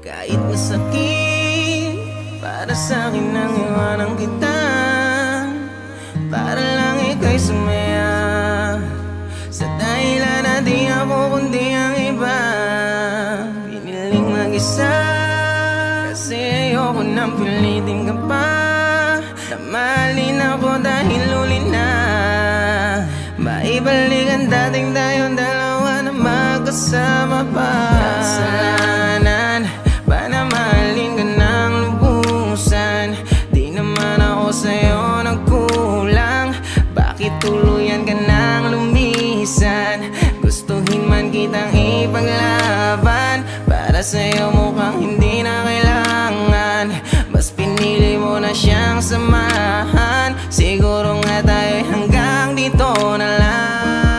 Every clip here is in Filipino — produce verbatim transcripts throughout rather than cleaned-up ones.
Kahit masakit, para sa'kin ang iwanan kita, para lang ika'y sumaya. Sa dahilan na di ako kundi ang iba, piniling mag-isa. Kasi ayoko nang pilitin ka pa, na mahalin ako dahil huli na. Maibalik ang dating tayong dalawa na magkasama pa. Kasalanan ba na mahalin ka ng lubusan? Di naman ako sa'yo nagkulang. Bakit tuluyan ka nang lumisan? Gustuhin man kitang ipaglaban, para sa'yo mukhang hindi na kailangan. Mas pinili mo na siyang samahan. Siguro nga tayo'y hanggang dito na lang.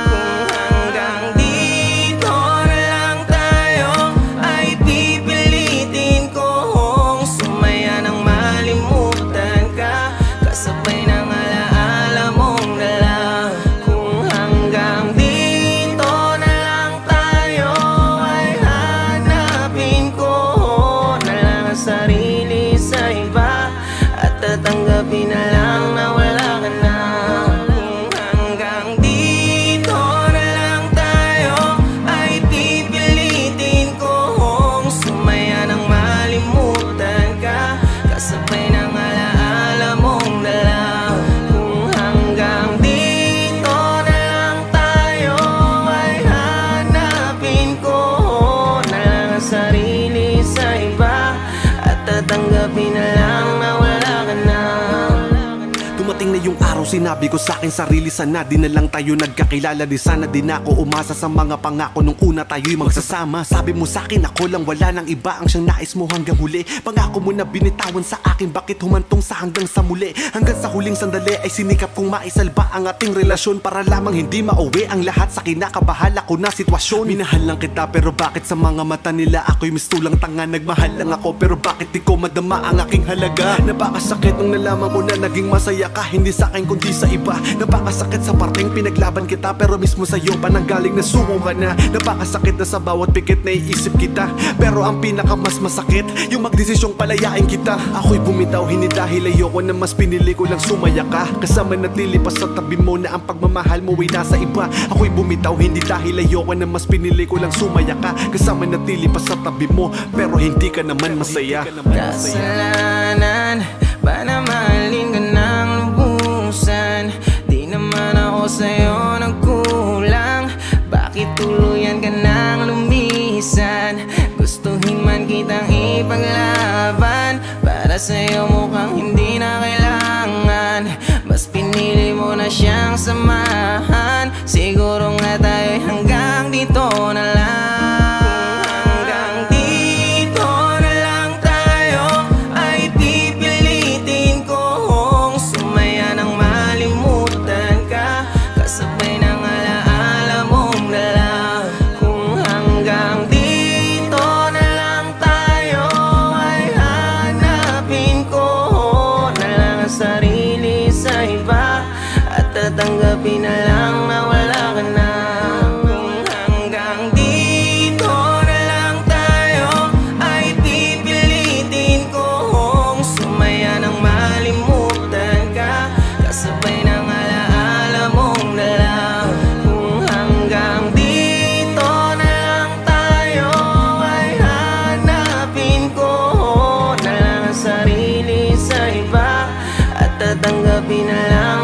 Tatanggapin na lang na wala ka na. Kung hanggang dito na lang tayo, ay pipilitin kong sumaya nang malimutan ka, kasabay ng alaala mong dala. Kung hanggang dito na lang tayo, ay hanapin ko na lang ang sarili sa iba, at tatanggapin na lang na wala ka na. Dumating na yung araw, sinabi ko sa akin sarili, sana di na lang tayo nagkakilala. Di sana din ako umasa sa mga pangako nung una tayo'y magsasama. Sabi mo sa akin ako lang, wala nang iba ang siyang nais mo hanggang huli. Pangako mo na binitawan sa akin, bakit humantong sa hanggang sa muli? Hanggang sa huling sandali ay sinikap kong maisalba ang ating relasyon, para lamang hindi mauwi ang lahat sa kinakabahala ko na sitwasyon. Minahal lang kita pero bakit sa mga mata nila ako'y mistulang tanga? Nagmahal lang ako pero bakit di ko madama ang aking halaga? Napakasakit nung nalaman ko na naging masaya ka, hindi sa akin kundi sa iba. Napakasakit sa parteng pinaglaban kita, pero mismo sa'yo pa nanggaling na suko ka na. Napakasakit na sa bawat pikit na iisip kita, pero ang pinaka mas masakit yung magdesisyong palayain kita. Ako'y bumitaw hindi dahil ayoko na, mas pinili ko lang sumaya ka, kasama natili pa sa tabi mo na ang pagmamahal mo ay nasa iba. Ako'y bumitaw hindi dahil ayoko na, mas pinili ko lang sumaya ka, kasama natili pa sa tabi mo, pero hindi ka naman masaya. Kasalanan ba na mahalin ka ng lubusan? Di naman ako sa'yo nagkulang. Bakit tuluyan ka nang lumisan? Gustuhin man kitang ipaglaban, para sa'yo mukhang hindi na kailangan. Mas pinili mo na siyang samahan. Siguro nga tayo'y hanggang dito na lang. Tatanggapin na lang na wala ka na. Kung hanggang dito na lang tayo, ay pipilitin kong sumaya nang malimutan ka, kasabay ng alaala mong dala. Kung hanggang dito na lang tayo, ay hanapin ko na lang ang sarili sa iba, at tatanggapin na lang